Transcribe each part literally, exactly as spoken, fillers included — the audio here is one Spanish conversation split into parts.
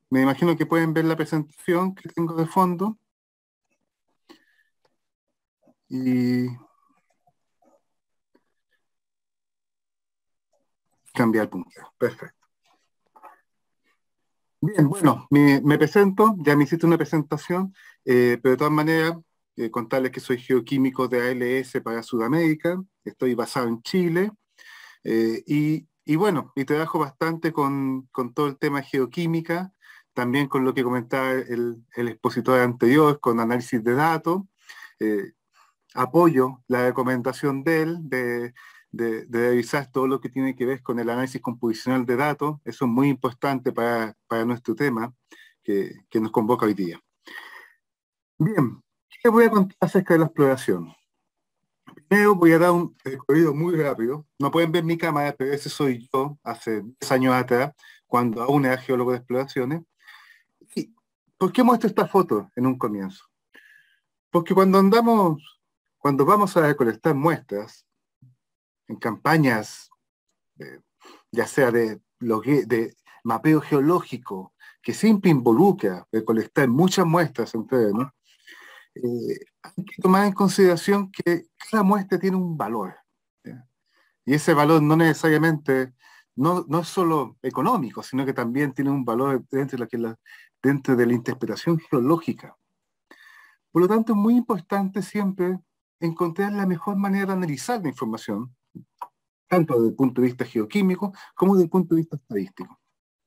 Me imagino que pueden ver la presentación que tengo de fondo y cambiar puntero. Perfecto. Bien, bueno, me, me presento, ya me hiciste una presentación, eh, pero de todas maneras, eh, contarles que soy geoquímico de A L S para Sudamérica, estoy basado en Chile, eh, y, y bueno, y trabajo bastante con, con todo el tema de geoquímica, también con lo que comentaba el, el expositor anterior, con análisis de datos. eh, Apoyo la recomendación de él de, de, de revisar todo lo que tiene que ver con el análisis composicional de datos. Eso es muy importante para, para nuestro tema que, que nos convoca hoy día. Bien, ¿qué voy a contar acerca de la exploración? Primero voy a dar un recorrido muy rápido. No pueden ver mi cámara, pero ese soy yo hace diez años atrás, cuando aún era geólogo de exploraciones. ¿Y por qué muestro esta foto en un comienzo? Porque cuando andamos, cuando vamos a recolectar muestras en campañas, eh, ya sea de, de mapeo geológico, que siempre involucra recolectar muchas muestras en terreno, eh, hay que tomar en consideración que cada muestra tiene un valor. ¿Ya? Y ese valor no necesariamente, no, no es solo económico, sino que también tiene un valor dentro de la, dentro de la interpretación geológica. Por lo tanto, es muy importante siempre encontrar la mejor manera de analizar la información, tanto desde el punto de vista geoquímico como desde el punto de vista estadístico.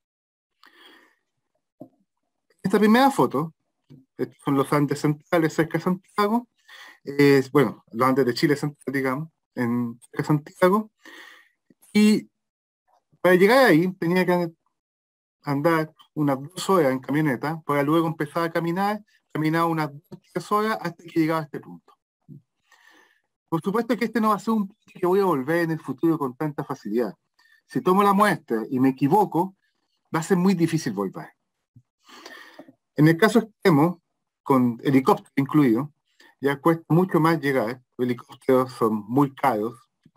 Esta primera foto, estos son los Andes centrales cerca de Santiago, es, bueno, los Andes de Chile central, digamos, en cerca de Santiago, y para llegar ahí tenía que andar unas dos horas en camioneta, para luego empezar a caminar, caminar unas dos, tres horas hasta que llegaba a este punto. Por supuesto que este no va a ser un punto que voy a volver en el futuro con tanta facilidad. Si tomo la muestra y me equivoco, va a ser muy difícil volver. En el caso extremo, con helicóptero incluido, ya cuesta mucho más llegar. Los helicópteros son muy caros,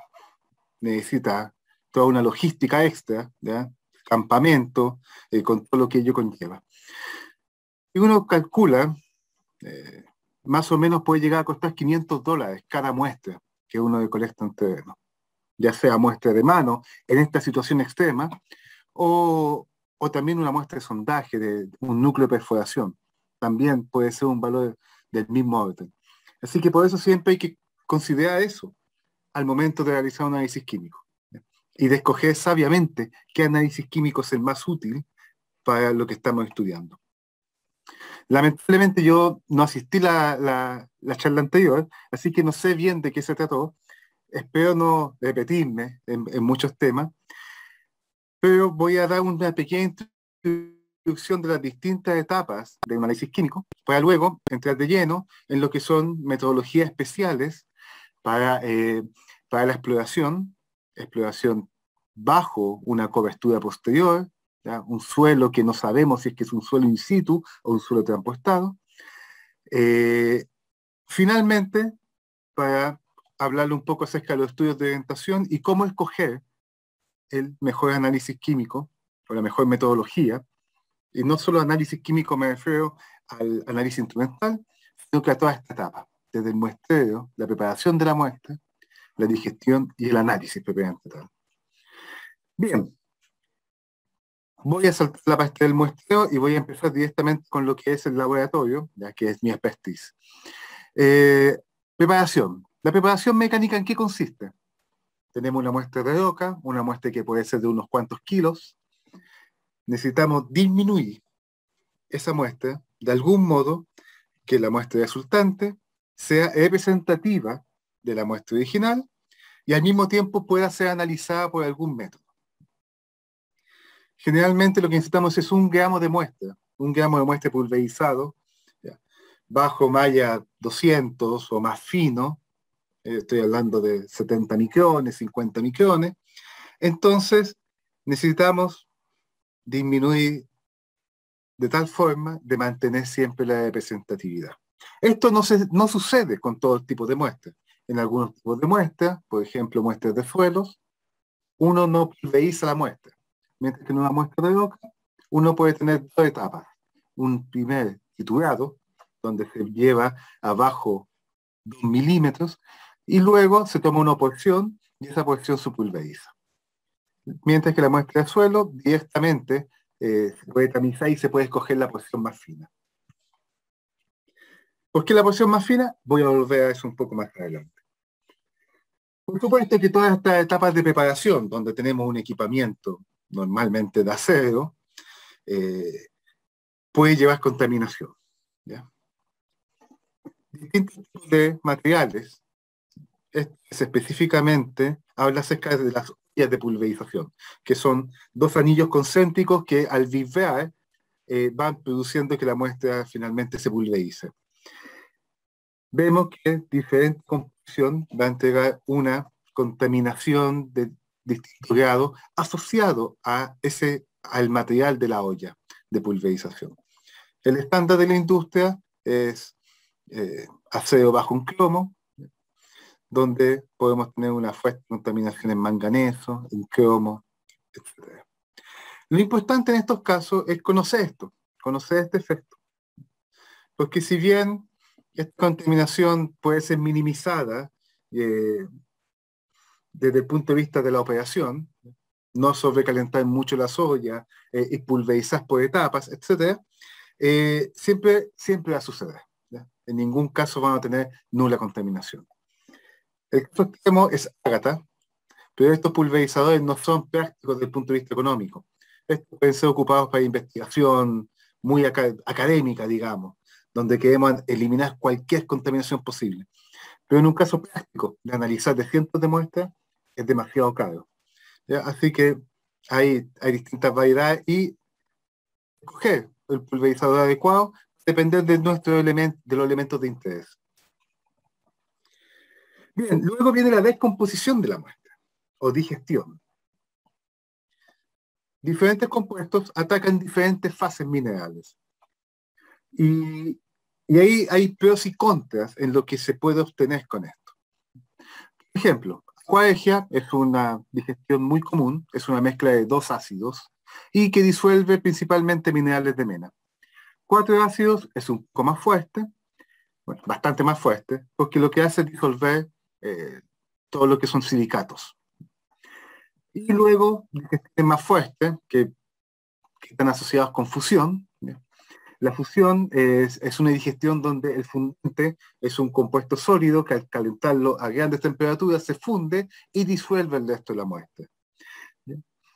necesita toda una logística extra, ¿ya? Campamento, eh, con todo lo que ello conlleva. Y uno calcula, eh, más o menos puede llegar a costar quinientos dólares cada muestra que uno recolecta en terreno, ya sea muestra de mano en esta situación extrema, o, o también una muestra de sondaje de un núcleo de perforación. También puede ser un valor del mismo orden. Así que por eso siempre hay que considerar eso al momento de realizar un análisis químico, ¿ya? Y de escoger sabiamente qué análisis químico es el más útil para lo que estamos estudiando. Lamentablemente yo no asistí a la, la, la charla anterior, así que no sé bien de qué se trató. Espero no repetirme en, en muchos temas, pero voy a dar una pequeña introducción de las distintas etapas del análisis químico, para luego entrar de lleno en lo que son metodologías especiales para, eh, para la exploración, exploración bajo una cobertura posterior, ¿ya? Un suelo que no sabemos si es que es un suelo in situ o un suelo transpostado. Eh, finalmente, para hablarle un poco acerca de los estudios de orientación y cómo escoger el mejor análisis químico o la mejor metodología. Y no solo análisis químico me refiero al análisis instrumental, sino que a toda esta etapa, desde el muestreo, la preparación de la muestra, la digestión y el análisis propiamente tal. Bien, voy a saltar la parte del muestreo y voy a empezar directamente con lo que es el laboratorio, ya que es mi expertise. Eh, preparación. La preparación mecánica, ¿en qué consiste? Tenemos una muestra de roca, una muestra que puede ser de unos cuantos kilos. Necesitamos disminuir esa muestra de algún modo que la muestra resultante sea representativa de la muestra original y al mismo tiempo pueda ser analizada por algún método. Generalmente lo que necesitamos es un gramo de muestra, un gramo de muestra pulverizado, ¿ya? Bajo malla doscientos o más fino, eh, estoy hablando de setenta micrones, cincuenta micrones. Entonces necesitamos disminuir de tal forma de mantener siempre la representatividad. Esto no, se, no sucede con todo tipo de muestras. En algunos tipos de muestras, por ejemplo, muestras de suelos, uno no pulveriza la muestra, mientras que en una muestra de roca, uno puede tener dos etapas. Un primer triturado, donde se lleva abajo dos milímetros, y luego se toma una porción y esa porción se pulveriza. Mientras que la muestra de suelo directamente eh, se puede tamizar y se puede escoger la porción más fina. ¿Por qué la porción más fina? Voy a volver a eso un poco más adelante. Por supuesto que todas estas etapas de preparación, donde tenemos un equipamiento normalmente de acero, eh, puede llevar contaminación. ¿Ya? Distintos tipos de materiales, este específicamente habla acerca de las ollas de pulverización, que son dos anillos concéntricos que al vibrar eh, van produciendo que la muestra finalmente se pulverice. Vemos que diferente composición va a entregar una contaminación de distinto grado asociado a ese, al material de la olla de pulverización. El estándar de la industria es eh, acero bajo un cromo, donde podemos tener una fuerte contaminación en manganeso, en cromo, etcétera. Lo importante en estos casos es conocer esto, conocer este efecto. Porque si bien esta contaminación puede ser minimizada eh, desde el punto de vista de la operación, no sobrecalentar mucho la soya eh, y pulverizar por etapas, etcétera, eh, siempre, siempre va a suceder. ¿Ya? En ningún caso van a tener nula contaminación. El caso extremo es Ágata, pero estos pulverizadores no son prácticos desde el punto de vista económico. Estos pueden ser ocupados para investigación muy acad académica, digamos, donde queremos eliminar cualquier contaminación posible. Pero en un caso práctico, de analizar de cientos de muestras, es demasiado caro. ¿Ya? Así que hay, hay distintas variedades y escoger el pulverizador adecuado depende de, nuestro element, de los elementos de interés. Bien, luego viene la descomposición de la muestra, o digestión. Diferentes compuestos atacan diferentes fases minerales. Y, y ahí hay pros y contras en lo que se puede obtener con esto. Por ejemplo, Aquaregia es una digestión muy común, es una mezcla de dos ácidos y que disuelve principalmente minerales de mena. Cuatro ácidos es un poco más fuerte, bueno, bastante más fuerte, porque lo que hace es disolver eh, todo lo que son silicatos. Y luego, digestiones más fuertes, que, que están asociados con fusión. ¿Ya? La fusión es, es una digestión donde el fundente es un compuesto sólido que al calentarlo a grandes temperaturas se funde y disuelve el resto de la muestra. ¿Ya?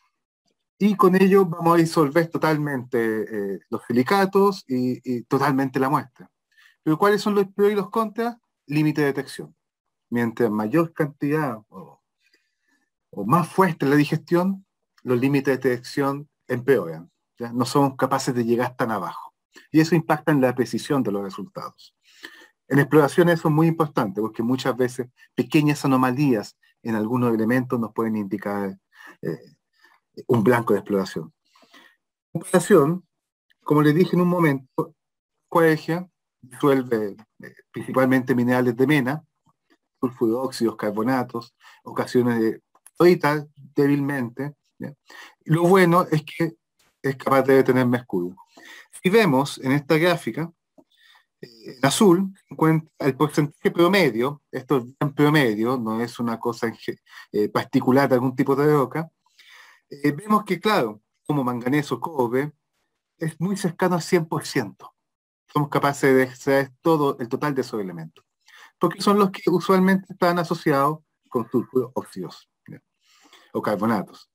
Y con ello vamos a disolver totalmente eh, los silicatos y, y totalmente la muestra. Pero ¿cuáles son los pros y los contras? Límite de detección. Mientras mayor cantidad o, o más fuerte la digestión, los límites de detección empeoran. ¿Ya? No somos capaces de llegar tan abajo. Y eso impacta en la precisión de los resultados. En exploración eso es muy importante, porque muchas veces pequeñas anomalías en algunos elementos nos pueden indicar eh, un blanco de exploración. En comparación, como les dije en un momento, Aquaregia disuelve eh, principalmente minerales de mena, sulfuro, óxidos, carbonatos, ocasiones de ahorita débilmente. ¿Ya? Lo bueno es que es capaz de detener mercurio. Si vemos en esta gráfica, eh, en azul, encuentra el porcentaje promedio, esto es en promedio, no es una cosa en, eh, particular de algún tipo de roca, eh, vemos que, claro, como manganeso, cobre, es muy cercano al cien por ciento. Somos capaces de extraer todo el total de esos elementos, porque son los que usualmente están asociados con sulfuros óxidos, ¿ya? O carbonatos.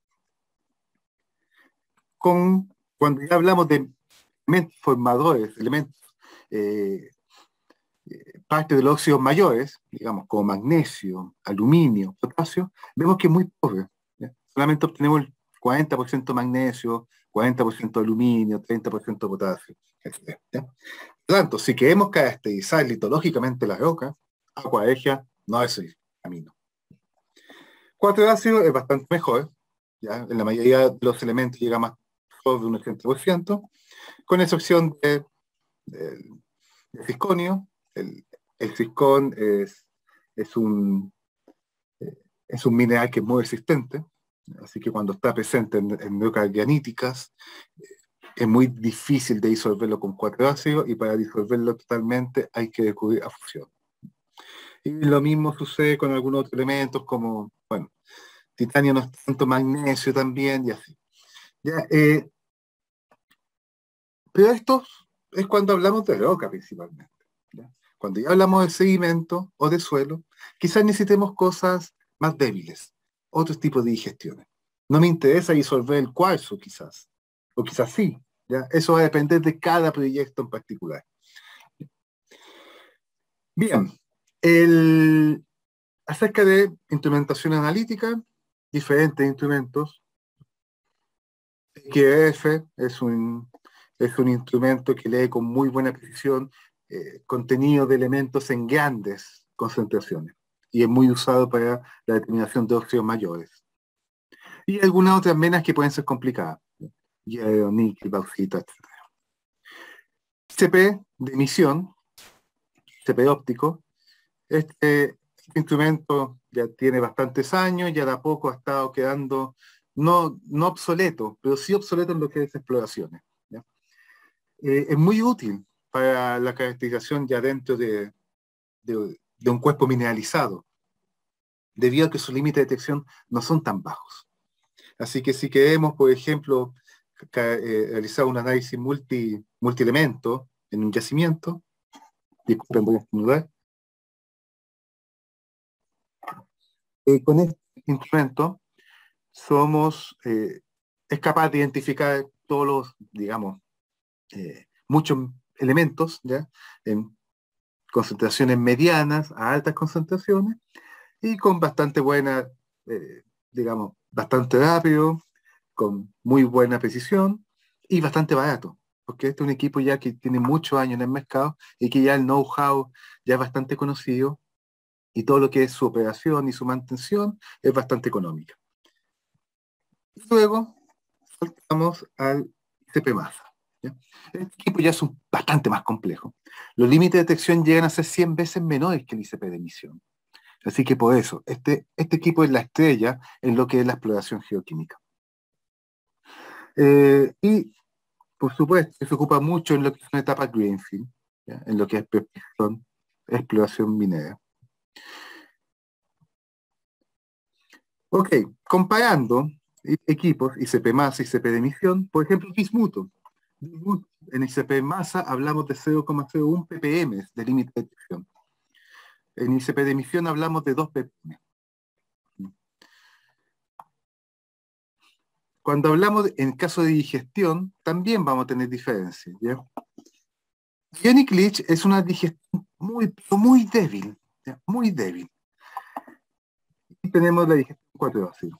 Con, cuando ya hablamos de elementos formadores, elementos, eh, eh, parte de los óxidos mayores, digamos, como magnesio, aluminio, potasio, vemos que es muy pobre. ¿Ya? Solamente obtenemos el cuarenta por ciento magnesio, cuarenta por ciento aluminio, treinta por ciento potasio, etcétera. ¿Ya? Por lo tanto, si queremos caracterizar litológicamente la roca, Aquaregia no es el camino. Cuatro ácidos es bastante mejor, ¿ya? En la mayoría de los elementos llega más sobre un ochenta por ciento, con excepción de, de, de cisconio. El, el ciscón es, es, un, es un mineral que es muy resistente, así que cuando está presente en, en rocas graníticas, es muy difícil de disolverlo con cuatro ácidos y para disolverlo totalmente hay que recurrir a fusión. Y lo mismo sucede con algunos otros elementos como, bueno, titanio no es tanto, magnesio también y así. ¿Ya? Eh, pero esto es cuando hablamos de roca principalmente. ¿Ya? Cuando ya hablamos de sedimento o de suelo, quizás necesitemos cosas más débiles, otros tipos de digestiones. No me interesa disolver el cuarzo quizás, o quizás sí. ¿Ya? Eso va a depender de cada proyecto en particular. Bien, el, acerca de instrumentación analítica, diferentes instrumentos. X F es un, es un instrumento que lee con muy buena precisión eh, contenido de elementos en grandes concentraciones y es muy usado para la determinación de óxidos mayores. Y algunas otras menas que pueden ser complicadas, hierro, níquel, bauxita, etcétera. C P de emisión, C P óptico, este, este instrumento ya tiene bastantes años, ya de a poco ha estado quedando no, no obsoleto, pero sí obsoleto en lo que es exploraciones. ¿Ya? Eh, es muy útil para la caracterización ya dentro de, de, de un cuerpo mineralizado, debido a que sus límites de detección no son tan bajos. Así que si queremos, por ejemplo, eh, realizar un análisis multi, multielemento en un yacimiento, disculpen, voy a estornudar, eh, con este instrumento somos, eh, es capaz de identificar todos los, digamos, eh, muchos elementos, ¿ya? En concentraciones medianas a altas concentraciones y con bastante buena, eh, digamos, bastante rápido, con muy buena precisión y bastante barato, porque este es un equipo ya que tiene muchos años en el mercado y que ya el know-how ya es bastante conocido y todo lo que es su operación y su mantención es bastante económica. Y luego saltamos al I C P masa. ¿Ya? Este equipo ya es un, bastante más complejo. Los límites de detección llegan a ser cien veces menores que el I C P de emisión. Así que por eso, este, este equipo es la estrella en lo que es la exploración geoquímica. Eh, y, por supuesto, se ocupa mucho en lo que son etapas greenfield, ¿ya? En lo que es exploración, exploración minera. Ok, comparando equipos I C P masa y I C P de emisión, por ejemplo, bismuto. En I C P masa hablamos de cero coma cero uno ppm de límite de detección. En I C P de emisión hablamos de dos ppm. Cuando hablamos, de, en caso de digestión, también vamos a tener diferencias. ¿Ya? Ionic Leach es una digestión muy, muy débil, ¿ya? Muy débil. Y tenemos la digestión cuatro ácidos.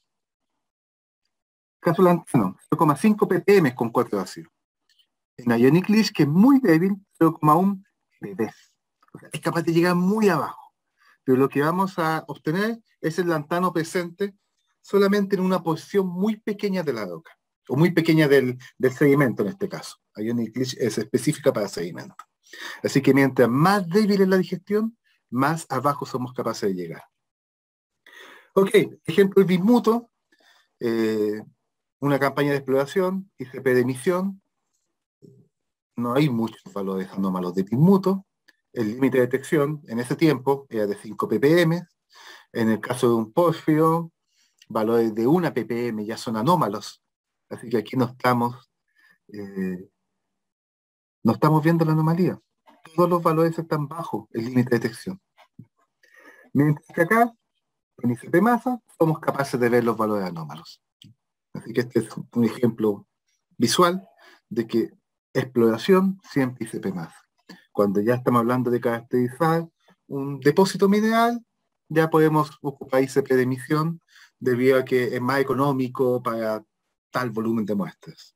Caso lantano, cero coma cinco ppm con cuatro ácidos. En Ionic Leach, que es muy débil, cero coma uno ppm. O sea, es capaz de llegar muy abajo. Pero lo que vamos a obtener es el lantano presente solamente en una porción muy pequeña de la roca, o muy pequeña del, del sedimento en este caso. Ionic Leach es específica para sedimento. Así que mientras más débil es la digestión, más abajo somos capaces de llegar. Ok, ejemplo el bismuto, eh, una campaña de exploración, I C P de emisión, no hay muchos valores anómalos de bismuto, el límite de detección en ese tiempo era de cinco ppm, en el caso de un pórfido, valores de una ppm ya son anómalos, así que aquí no estamos, eh, no estamos viendo la anomalía. Todos los valores están bajo el límite de detección. Mientras que acá, en I C P masa, somos capaces de ver los valores anómalos. Así que este es un ejemplo visual de que exploración siempre I C P masa. Cuando ya estamos hablando de caracterizar un depósito mineral, ya podemos ocupar I C P de emisión debido a que es más económico para tal volumen de muestras.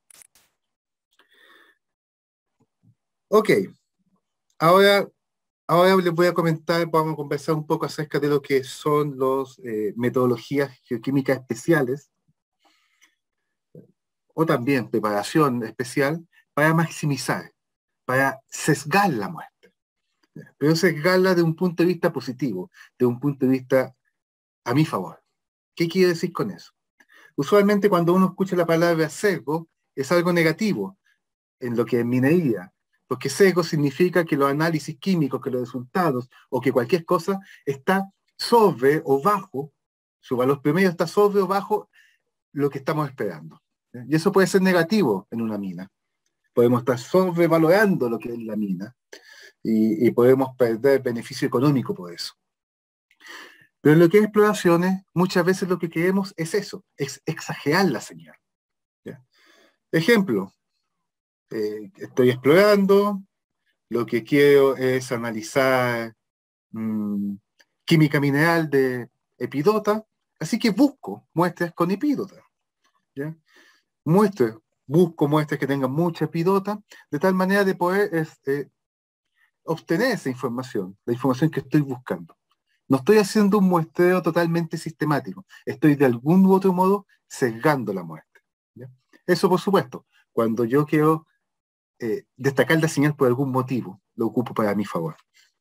Ok, ahora, ahora les voy a comentar, vamos a conversar un poco acerca de lo que son las eh, metodologías geoquímicas especiales o también preparación especial para maximizar, para sesgar la muestra. Pero sesgarla de un punto de vista positivo, de un punto de vista a mi favor. ¿Qué quiere decir con eso? Usualmente cuando uno escucha la palabra sesgo es algo negativo, en lo que es minería, porque sesgo significa que los análisis químicos, que los resultados, o que cualquier cosa está sobre o bajo, su valor promedio está sobre o bajo lo que estamos esperando. Y eso puede ser negativo en una mina. Podemos estar sobrevalorando lo que es la mina y, y podemos perder beneficio económico por eso. Pero en lo que es exploraciones, muchas veces lo que queremos es eso, es exagerar la señal. ¿Ya? Ejemplo, eh, estoy explorando, lo que quiero es analizar mmm, química mineral de epidota, así que busco muestras con epidota. ¿Ya? Muestras, busco muestras que tengan mucha epidota, de tal manera de poder es, eh, obtener esa información, la información que estoy buscando. No estoy haciendo un muestreo totalmente sistemático, estoy de algún u otro modo sesgando la muestra. ¿Ya? Eso, por supuesto, cuando yo quiero eh, destacar la señal por algún motivo, lo ocupo para mi favor.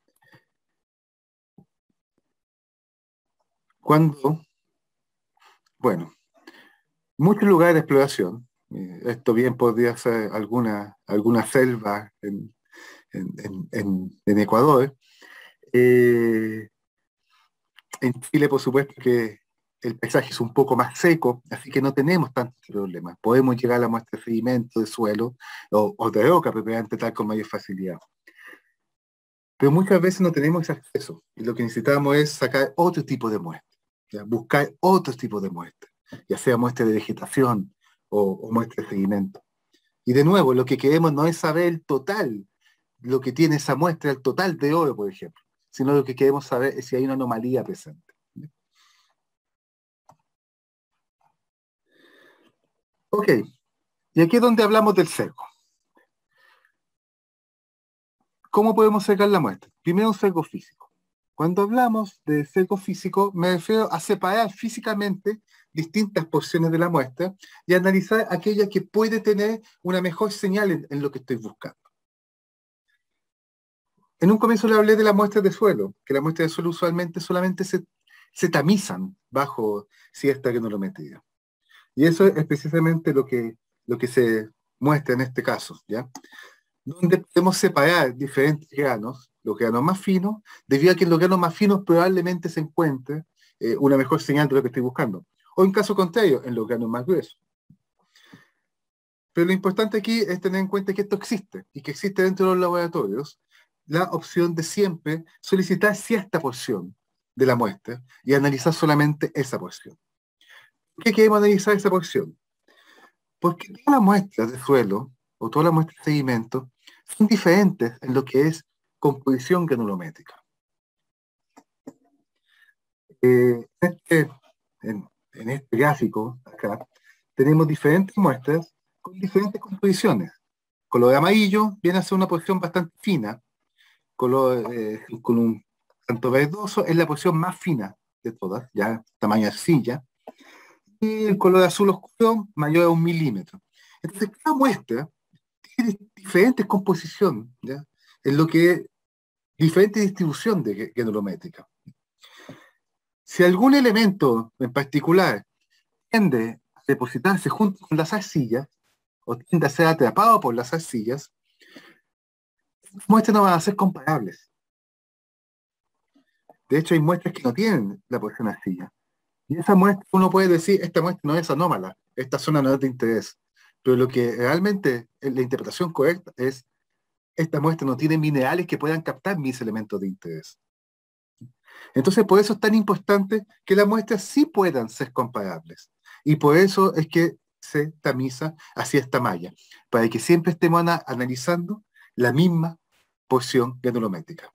Cuando, bueno, muchos lugares de exploración, eh, esto bien podría ser alguna, alguna selva en, en, en, en, en Ecuador, eh, en Chile, por supuesto, que el paisaje es un poco más seco, así que no tenemos tantos problemas. Podemos llegar a la muestra de sedimento, de suelo o, o de roca propiamente tal con mayor facilidad. Pero muchas veces no tenemos ese acceso y lo que necesitamos es sacar otro tipo de muestra, ¿ya? Buscar otro tipo de muestra, ya sea muestra de vegetación o, o muestra de sedimento. Y de nuevo, lo que queremos no es saber el total, lo que tiene esa muestra, el total de oro, por ejemplo, sino lo que queremos saber es si hay una anomalía presente. Ok, y aquí es donde hablamos del sesgo. ¿Cómo podemos sacar la muestra? Primero, un sesgo físico. Cuando hablamos de sesgo físico, me refiero a separar físicamente distintas porciones de la muestra y analizar aquella que puede tener una mejor señal en, en lo que estoy buscando. En un comienzo le hablé de la muestra de suelo, que la muestra de suelo usualmente solamente se, se tamizan bajo cierta granulometría. Y eso es precisamente lo que, lo que se muestra en este caso, ¿ya? Donde podemos separar diferentes granos, los granos más finos, debido a que en los granos más finos probablemente se encuentre eh, una mejor señal de lo que estoy buscando. O en caso contrario, en los granos más gruesos. Pero lo importante aquí es tener en cuenta que esto existe, y que existe dentro de los laboratorios la opción de siempre solicitar cierta porción de la muestra y analizar solamente esa porción. ¿Por qué queremos analizar esa porción? Porque todas las muestras de suelo o todas las muestras de sedimento son diferentes en lo que es composición granulométrica. Eh, este, en, en este gráfico, acá, tenemos diferentes muestras con diferentes composiciones. Color amarillo viene a ser una porción bastante fina, color eh, con un tanto verdoso es la porción más fina de todas, ya tamaño arcilla, y el color azul oscuro mayor a un milímetro. Entonces, cada muestra tiene diferentes composiciones, ¿ya? En lo que es diferente distribución de granulométrica. Si algún elemento en particular tiende a depositarse junto con las arcillas, o tiende a ser atrapado por las arcillas, las muestras no van a ser comparables. De hecho, hay muestras que no tienen la porción arcilla. Y esa muestra, uno puede decir, esta muestra no es anómala, esta zona no es de interés. Pero lo que realmente la interpretación correcta es, esta muestra no tiene minerales que puedan captar mis elementos de interés. Entonces, por eso es tan importante que las muestras sí puedan ser comparables. Y por eso es que se tamiza hacia esta malla, para que siempre estemos ana- analizando la misma porción granulométrica.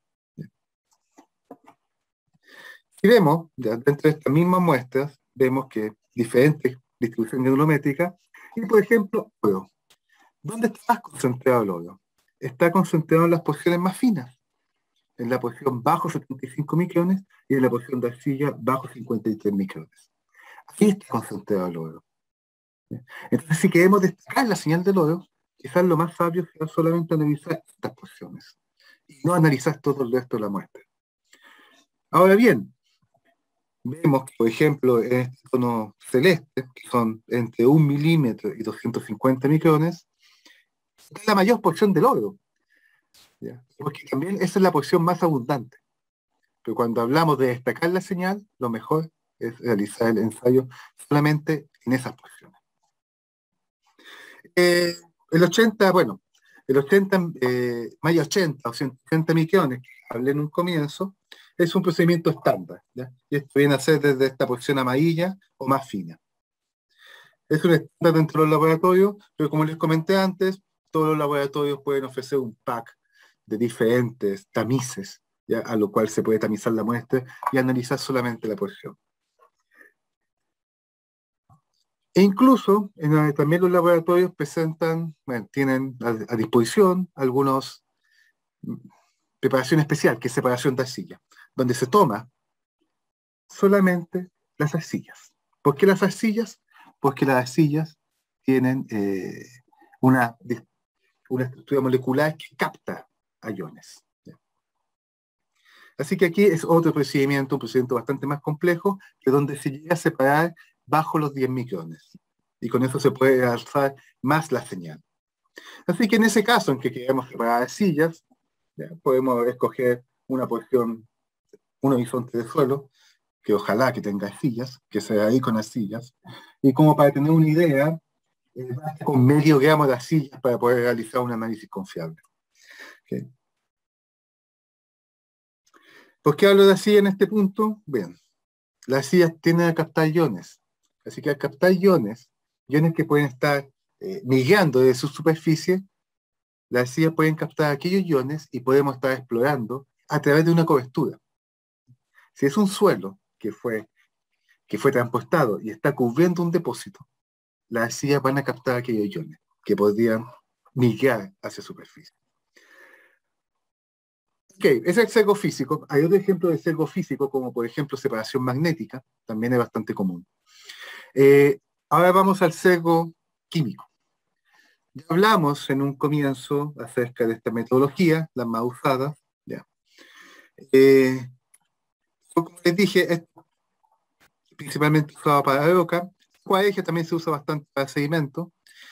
Si vemos, ya dentro de estas mismas muestras, vemos que diferentes distribuciones granulométricas, y por ejemplo, oro. ¿Dónde está más concentrado el oro? Está concentrado en las porciones más finas, en la porción bajo setenta y cinco micrones y en la porción de arcilla bajo cincuenta y tres micrones. Aquí está concentrado el oro. Entonces, si queremos destacar la señal del oro, quizás lo más sabio sea solamente analizar estas porciones y no analizar todo el resto de la muestra. Ahora bien, vemos que, por ejemplo, en este tono celeste, que son entre un milímetro y doscientos cincuenta micrones, es la mayor porción del oro, ¿ya? Porque también esa es la porción más abundante. Pero cuando hablamos de destacar la señal, lo mejor es realizar el ensayo solamente en esas porciones. Eh, el ochenta, bueno, el ochenta, eh, Maya ochenta o ciento ochenta micrones, que hablé en un comienzo, es un procedimiento estándar, ¿ya? Y esto viene a ser desde esta porción amarilla o más fina. Es un estándar dentro de los laboratorios, pero como les comenté antes, todos los laboratorios pueden ofrecer un pack de diferentes tamices, ¿ya? A lo cual se puede tamizar la muestra y analizar solamente la porción. E incluso en, también los laboratorios presentan, bueno, tienen a, a disposición algunos preparación especial, que es separación de arcilla, donde se toma solamente las arcillas. ¿Por qué las arcillas? Porque las arcillas tienen eh, una, una estructura molecular que capta a iones. Así que aquí es otro procedimiento, un procedimiento bastante más complejo, que donde se llega a separar bajo los diez micrones. Y con eso se puede alzar más la señal. Así que en ese caso en que queremos separar arcillas, ya, podemos escoger una porción, un horizonte de suelo, que ojalá que tenga arcillas, que sea ahí con arcillas, y como para tener una idea, eh, basta con medio gramo de arcillas para poder realizar un análisis confiable. ¿Okay? ¿Por qué hablo de arcilla en este punto? Bien, las arcillas tienden a captar iones, así que al captar iones, iones que pueden estar eh, migrando de su superficie, las arcillas pueden captar aquellos iones y podemos estar explorando a través de una cobertura. Si es un suelo que fue, que fue transportado y está cubriendo un depósito, las arcillas van a captar aquellos iones que podrían migrar hacia superficie. Ok, ese es el sesgo físico. Hay otro ejemplo de sesgo físico, como por ejemplo separación magnética, también es bastante común. Eh, ahora vamos al sesgo químico. Ya hablamos en un comienzo acerca de esta metodología, las más usadas. Ya. Eh, como les dije, es principalmente usado para la roca. Cuaeje también se usa bastante para sedimento.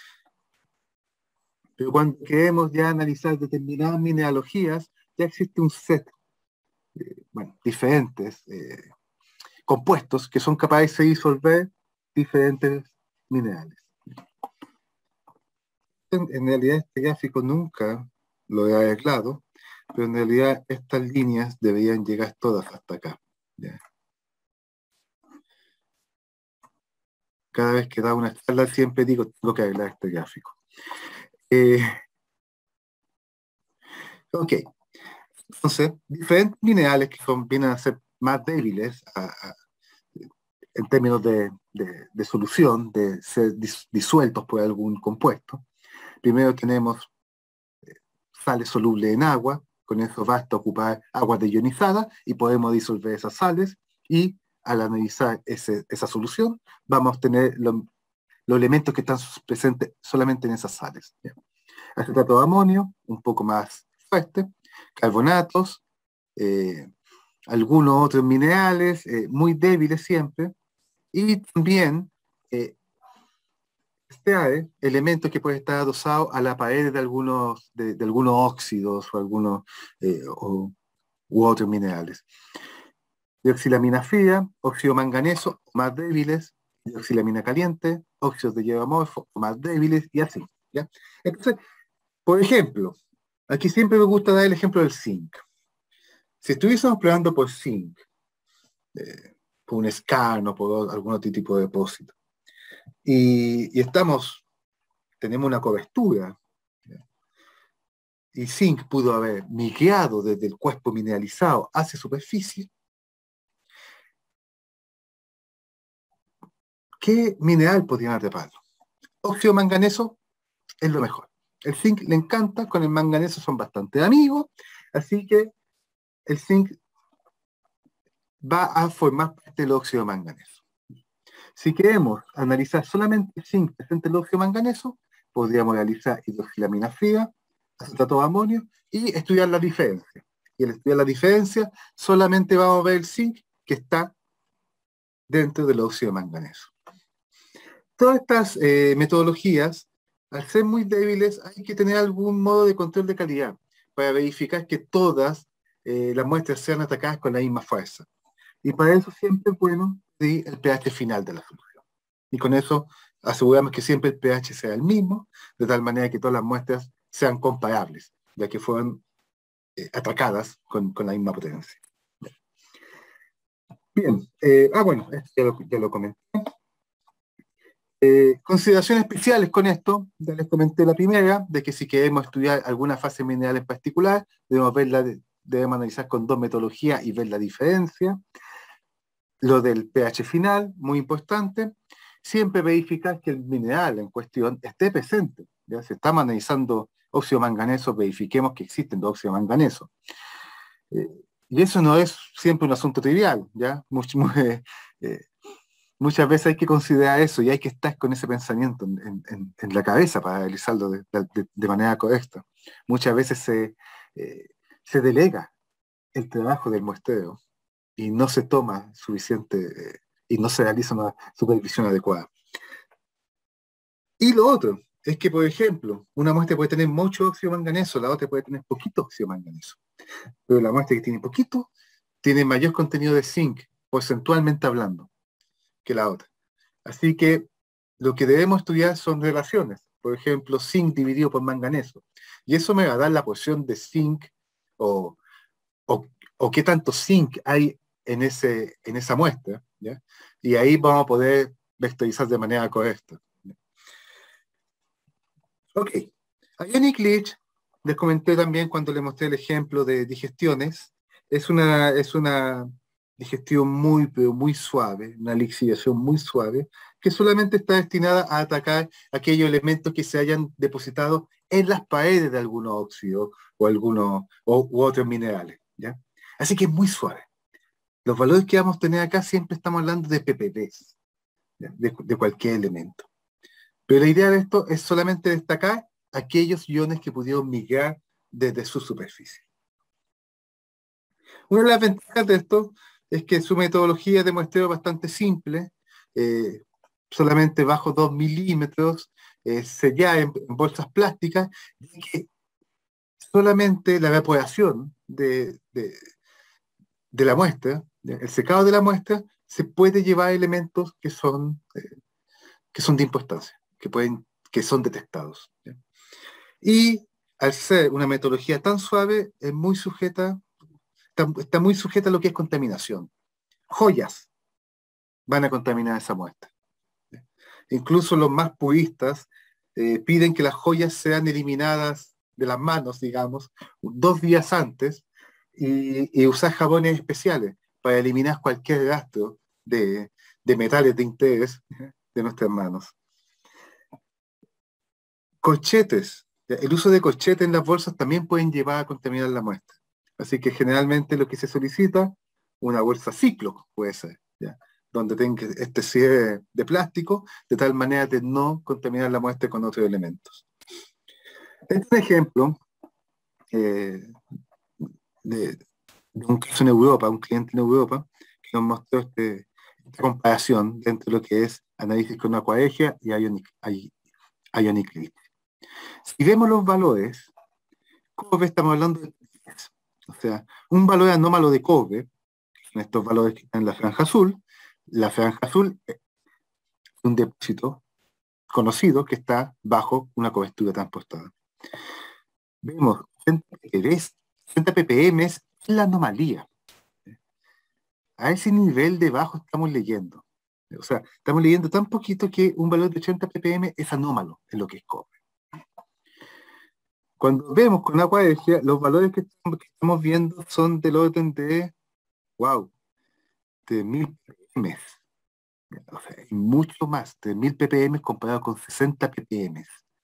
Pero cuando queremos ya analizar determinadas mineralogías, ya existe un set, eh, bueno, diferentes eh, compuestos que son capaces de disolver diferentes minerales. En, en realidad este gráfico nunca lo he arreglado, pero en realidad estas líneas deberían llegar todas hasta acá. ¿Ya? Cada vez que da una charla siempre digo, tengo que arreglar este gráfico. Eh, ok, entonces, diferentes minerales que son, vienen a ser más débiles a, a, en términos de, de, de solución, de ser dis, disueltos por algún compuesto. Primero tenemos eh, sales solubles en agua, con eso basta ocupar agua deionizada y podemos disolver esas sales y al analizar ese, esa solución vamos a obtener lo, los elementos que están presentes solamente en esas sales. ¿Ya? Acetato de amonio, un poco más fuerte, carbonatos, eh, algunos otros minerales, eh, muy débiles siempre, y también eh, este elementos que pueden estar adosados a la pared de algunos, de, de algunos óxidos o algunos eh, o, u otros minerales. Dioxilamina fría, óxido manganeso, más débiles, dioxilamina caliente, óxidos de hierro amorfo, más débiles, y así. ¿Ya? Entonces, por ejemplo, aquí siempre me gusta dar el ejemplo del zinc. Si estuviésemos probando por zinc, eh, por un scan o por algún otro tipo de depósito, y, y estamos, tenemos una cobertura, ¿ya? Y zinc pudo haber migrado desde el cuerpo mineralizado hacia superficie, ¿qué mineral podrían atraparlo? Óxido manganeso es lo mejor. El zinc le encanta, con el manganeso son bastante amigos, así que el zinc va a formar parte del óxido de manganeso. Si queremos analizar solamente el zinc presente en el óxido de manganeso, podríamos realizar hidroxilamina fría, acetato de amonio y estudiar la diferencia. Y al estudiar la diferencia, solamente vamos a ver el zinc que está dentro del óxido de manganeso. Todas estas eh, metodologías al ser muy débiles hay que tener algún modo de control de calidad para verificar que todas eh, las muestras sean atacadas con la misma fuerza. Y para eso siempre es bueno pedir el pH final de la solución. Y con eso aseguramos que siempre el pH sea el mismo, de tal manera que todas las muestras sean comparables, ya que fueron eh, atacadas con, con la misma potencia. Bien, eh, ah bueno, esto ya lo, ya lo comenté. Eh, consideraciones especiales con esto, ya les comenté la primera, de que si queremos estudiar alguna fase mineral en particular, debemos verla, de, debemos analizar con dos metodologías y ver la diferencia. Lo del pH final, muy importante, siempre verificar que el mineral en cuestión esté presente. ¿Ya? Si estamos analizando óxido manganeso, verifiquemos que existen dos óxidos manganeso. Eh, y eso no es siempre un asunto trivial, ¿ya? Much, muy, eh, muchas veces hay que considerar eso y hay que estar con ese pensamiento en, en, en la cabeza para realizarlo de, de, de manera correcta. Muchas veces se, eh, se delega el trabajo del muestreo y no se toma suficiente eh, y no se realiza una supervisión adecuada. Y lo otro es que, por ejemplo, una muestra puede tener mucho óxido manganeso, la otra puede tener poquito óxido manganeso. Pero la muestra que tiene poquito tiene mayor contenido de zinc, porcentualmente hablando, que la otra. Así que lo que debemos estudiar son relaciones. Por ejemplo, zinc dividido por manganeso. Y eso me va a dar la porción de zinc o, o, o qué tanto zinc hay en, ese, en esa muestra. ¿Ya? Y ahí vamos a poder vectorizar de manera correcta. Ok. Ionic Leach, les comenté también cuando les mostré el ejemplo de digestiones, es una, es una digestión muy, pero muy suave, una lixiviación muy suave, que solamente está destinada a atacar aquellos elementos que se hayan depositado en las paredes de algunos óxidos o algunos o, u otros minerales. ¿Ya? Así que es muy suave. Los valores que vamos a tener acá siempre estamos hablando de ppbs, ¿ya? de, de cualquier elemento. Pero la idea de esto es solamente destacar aquellos iones que pudieron migrar desde su superficie. Una de las ventajas de esto es que su metodología de muestreo es bastante simple, eh, solamente bajo dos milímetros, eh, sellada en, en bolsas plásticas, y que solamente la evaporación de, de, de la muestra, el secado de la muestra, se puede llevar elementos que son, eh, que son de importancia, que, pueden, que son detectados. ¿Ya? Y al ser una metodología tan suave, es muy sujeta, está, está muy sujeta a lo que es contaminación. Joyas van a contaminar esa muestra. Incluso los más puristas eh, piden que las joyas sean eliminadas de las manos, digamos, dos días antes y, y usar jabones especiales para eliminar cualquier rastro de, de metales de interés de nuestras manos. Corchetes. El uso de corchetes en las bolsas también pueden llevar a contaminar la muestra. Así que generalmente lo que se solicita, una bolsa ciclo puede ser, ¿ya? Donde tenga este cierre de plástico, de tal manera de no contaminar la muestra con otros elementos. Este es un ejemplo eh, de, de un caso en Europa, un cliente en Europa, que nos mostró este, esta comparación entre lo que es análisis con acuaregia y Ionic, Ionic Leach. Si vemos los valores, cobre estamos hablando de, o sea, un valor anómalo de cobre, en estos valores que están en la franja azul, la franja azul es un depósito conocido que está bajo una cobertura transportada. Vemos sesenta ppm es la anomalía. A ese nivel de bajo estamos leyendo. O sea, estamos leyendo tan poquito que un valor de ochenta ppm es anómalo en lo que es cobre. Cuando vemos con acuaregia, los valores que estamos, que estamos viendo son del orden de, wow, de mil ppm. O sea, hay mucho más de mil ppm comparado con sesenta ppm.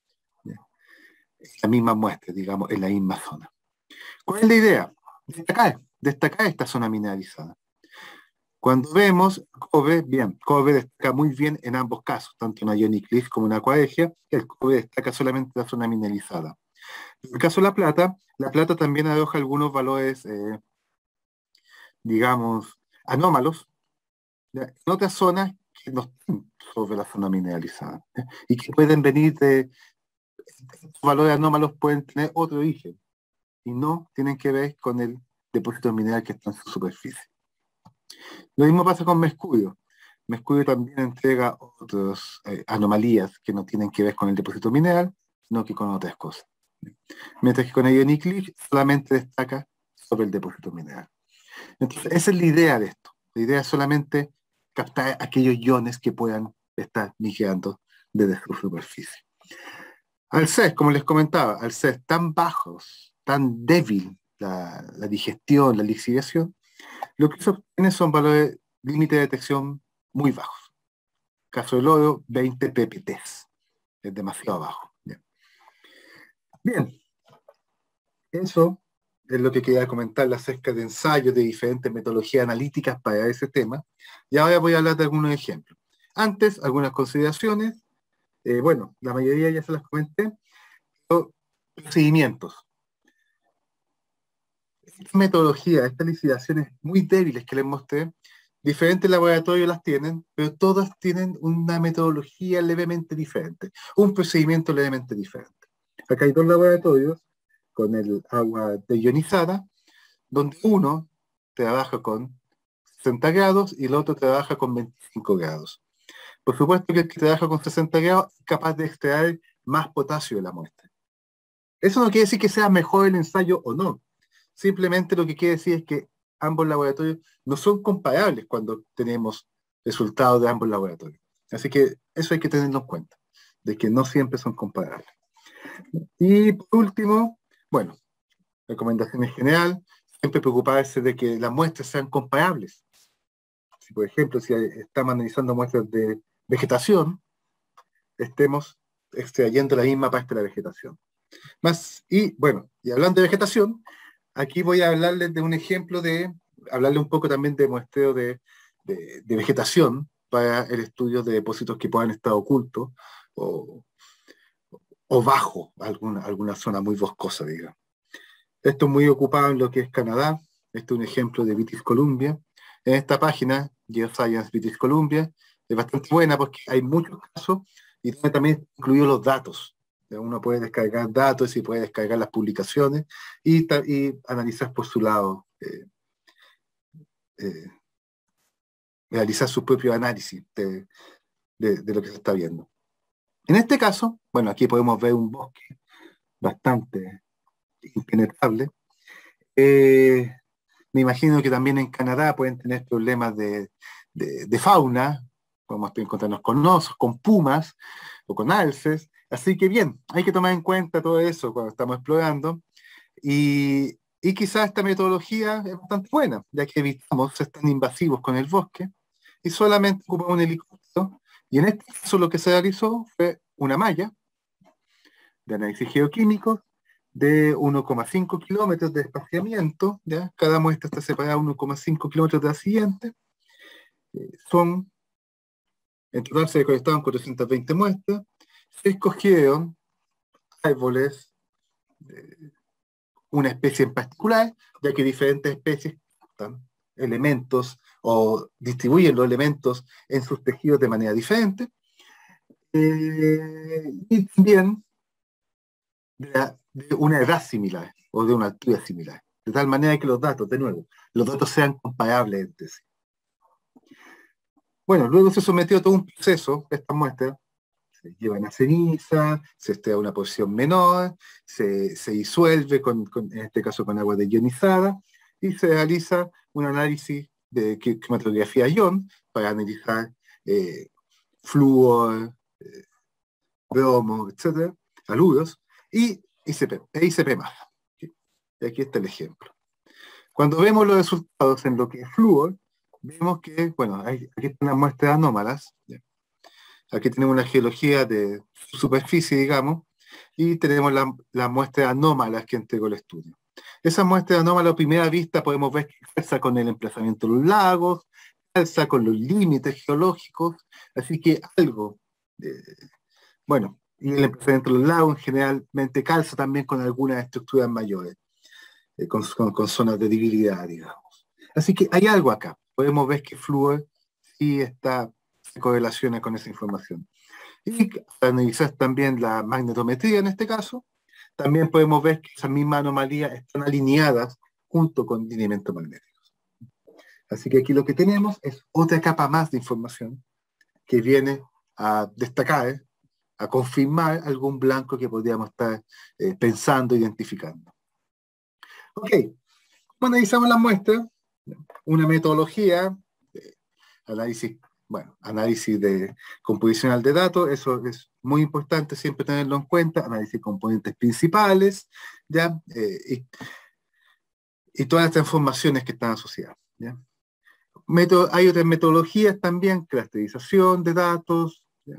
La misma muestra, digamos, en la misma zona. ¿Cuál es la idea? Destacar, destacar esta zona mineralizada. Cuando vemos cobre, bien, cobre destaca muy bien en ambos casos, tanto en Ionic Leach como en acuaregia, el cobre destaca solamente la zona mineralizada. En el caso de la plata, la plata también arroja algunos valores, eh, digamos, anómalos, ¿ya? En otras zonas que no están sobre la zona mineralizada, ¿eh? Y que pueden venir de, Estos valores anómalos pueden tener otro origen y no tienen que ver con el depósito mineral que está en su superficie. Lo mismo pasa con mercurio. Mercurio también entrega otras eh, anomalías que no tienen que ver con el depósito mineral, sino que con otras cosas. Mientras que con el ionic Leach solamente destaca sobre el depósito mineral. Entonces, esa es la idea de esto. La idea es solamente captar aquellos iones que puedan estar migrando desde su superficie. Al ser, como les comentaba, al ser tan bajos, tan débil la, la digestión, la lixiviación, lo que se obtiene son valores límite de detección muy bajos. Caso del oro, veinte p p t. Es demasiado bajo. Bien. Bien. Eso es lo que quería comentar acerca de ensayos de diferentes metodologías analíticas para ese tema. Y ahora voy a hablar de algunos ejemplos. Antes, algunas consideraciones. Eh, bueno, la mayoría ya se las comenté. Pero, procedimientos. Estas metodologías, estas licitaciones muy débiles que les mostré, diferentes laboratorios las tienen, pero todas tienen una metodología levemente diferente, un procedimiento levemente diferente. Acá hay dos laboratorios con el agua deionizada, donde uno trabaja con sesenta grados y el otro trabaja con veinticinco grados. Por supuesto que el que trabaja con sesenta grados es capaz de extraer más potasio de la muestra. Eso no quiere decir que sea mejor el ensayo o no. Simplemente lo que quiere decir es que ambos laboratorios no son comparables cuando tenemos resultados de ambos laboratorios. Así que eso hay que tenerlo en cuenta, de que no siempre son comparables. Y por último, bueno, recomendación en general, siempre preocuparse de que las muestras sean comparables. Si, por ejemplo, si estamos analizando muestras de vegetación, estemos extrayendo la misma parte de la vegetación. Más, y bueno, y hablando de vegetación, aquí voy a hablarles de un ejemplo de, hablarle un poco también de muestreo de, de, de vegetación para el estudio de depósitos que puedan estar ocultos o, o bajo alguna, alguna zona muy boscosa, digamos. Esto es muy ocupado en lo que es Canadá. Este es un ejemplo de British Columbia. En esta página, Geoscience British Columbia, es bastante buena porque hay muchos casos y también incluido los datos. Uno puede descargar datos y puede descargar las publicaciones y, y analizar por su lado, eh, eh, realizar su propio análisis de, de, de lo que se está viendo. En este caso, bueno, aquí podemos ver un bosque bastante impenetrable. Eh, me imagino que también en Canadá pueden tener problemas de, de, de fauna, podemos encontrarnos con osos, con pumas o con alces. Así que bien, hay que tomar en cuenta todo eso cuando estamos explorando. Y, y quizás esta metodología es bastante buena, ya que evitamos ser tan invasivos con el bosque y solamente ocupamos un helicóptero. Y en este caso lo que se realizó fue una malla de análisis geoquímico de uno coma cinco kilómetros de espaciamiento, ¿ya? Cada muestra está separada uno coma cinco kilómetros de la siguiente. Eh, son, en total se recolectaron cuatrocientas veinte muestras, se escogieron árboles de una especie en particular, ya que diferentes especies captan elementos o distribuyen los elementos en sus tejidos de manera diferente. Eh, y también de, la, de una edad similar o de una altura similar, de tal manera que los datos, de nuevo, los datos sean comparables entre sí. Bueno, luego se sometió a todo un proceso, estas muestras se llevan a ceniza, se extrae una porción menor, se, se disuelve, con, con, en este caso con agua deionizada, y se realiza un análisis de cromatografía ion para analizar eh, flúor, eh, bromo, etcétera, aluros, y I C P, e I C P más. Y aquí está el ejemplo. Cuando vemos los resultados en lo que es flúor, vemos que, bueno, hay, aquí están las muestras anómalas. ¿Ya? Aquí tenemos una geología de superficie, digamos, y tenemos las la muestras anómalas que entregó el estudio. Esas muestras anómalas a primera vista podemos ver que calza con el emplazamiento de los lagos, calza con los límites geológicos, así que algo, eh, bueno, y el emplazamiento de los lagos generalmente calza también con algunas estructuras mayores, eh, con, con, con zonas de debilidad, digamos. Así que hay algo acá. Podemos ver que flúor sí está, se correlaciona con esa información. Y al analizar también la magnetometría en este caso, también podemos ver que esas mismas anomalías están alineadas junto con lineamientos magnéticos. Así que aquí lo que tenemos es otra capa más de información que viene a destacar, a confirmar algún blanco que podríamos estar eh, pensando, identificando. Ok, ¿cómo analizamos las muestras? Una metodología, eh, análisis, bueno, análisis de composicional de datos, eso es muy importante siempre tenerlo en cuenta, análisis de componentes principales, ¿ya? Eh, y, y todas las transformaciones que están asociadas, ¿ya? Meto, hay otras metodologías también, clusterización de datos, ¿ya?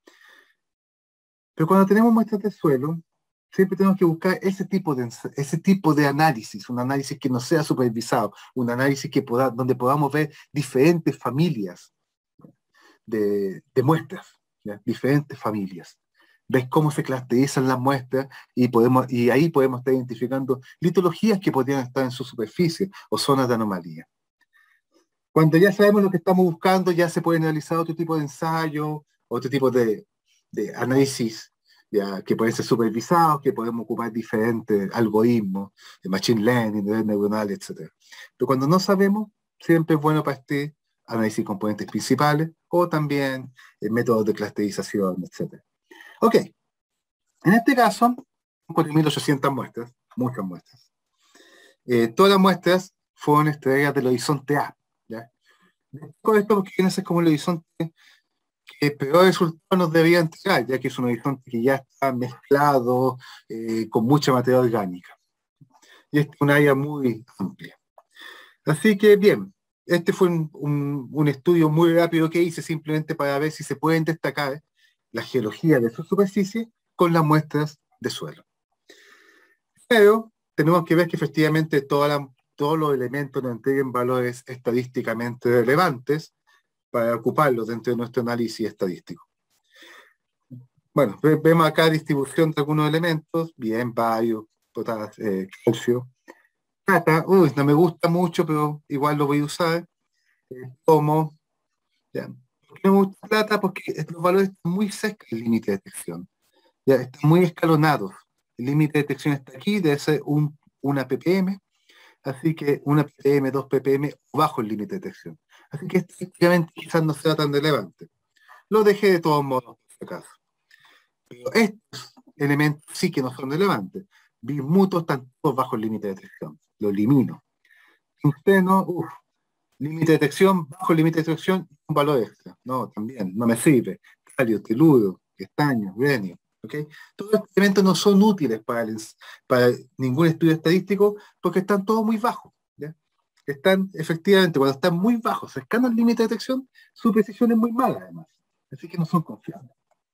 Pero cuando tenemos muestras de suelo, siempre tenemos que buscar ese tipo de, ese tipo de análisis, un análisis que no sea supervisado, un análisis que poda, donde podamos ver diferentes familias de, de muestras, ¿ya? Diferentes familias. Ves cómo se clusterizan las muestras y, podemos, y ahí podemos estar identificando litologías que podrían estar en su superficie o zonas de anomalía. Cuando ya sabemos lo que estamos buscando, ya se puede analizar otro tipo de ensayo, otro tipo de, de análisis ya, que pueden ser supervisados, que podemos ocupar diferentes algoritmos, de machine learning, de red neuronal, etcétera. Pero cuando no sabemos, siempre es bueno para este análisis de componentes principales o también eh, métodos de clusterización, etcétera. Ok, en este caso, cuatro mil ochocientas muestras, muchas muestras. Eh, todas las muestras fueron extraídas del horizonte A, ¿ya? Con esto porque quieren ser como el horizonte que peor resultado nos debía entregar, ya que es un horizonte que ya está mezclado eh, con mucha materia orgánica. Y es un área muy amplia. Así que bien, este fue un, un, un estudio muy rápido que hice simplemente para ver si se pueden destacar la geología de su superficie con las muestras de suelo. Pero tenemos que ver que efectivamente toda la, todos los elementos nos entreguen valores estadísticamente relevantes para ocuparlos dentro de nuestro análisis estadístico. Bueno, ve, vemos acá distribución de algunos elementos, bien, bario, potasio, eh, calcio. Plata, uy, no me gusta mucho, pero igual lo voy a usar. Eh, como, ya. ¿Por qué me gusta plata? Porque los valores están muy cerca del límite de detección. Ya, están muy escalonados. El límite de detección está aquí, debe ser un, una ppm, así que una ppm, dos ppm bajo el límite de detección. Así que efectivamente quizás no sea tan relevante. Lo dejé de todos modos, por si acaso. Pero estos elementos sí que no son relevantes. Bismutos están todos bajo el límite de detección. Lo elimino. Tungsteno, uff, límite de detección, bajo el límite de detección, un valor extra. No, también, no me sirve. Calio, teluro, estaño, uranio. ¿Okay? Todos estos elementos no son útiles para, el, para ningún estudio estadístico porque están todos muy bajos. ¿Ya? Están, efectivamente, cuando están muy bajos, cercanos al límite de detección, su precisión es muy mala además. Así que no son confiables.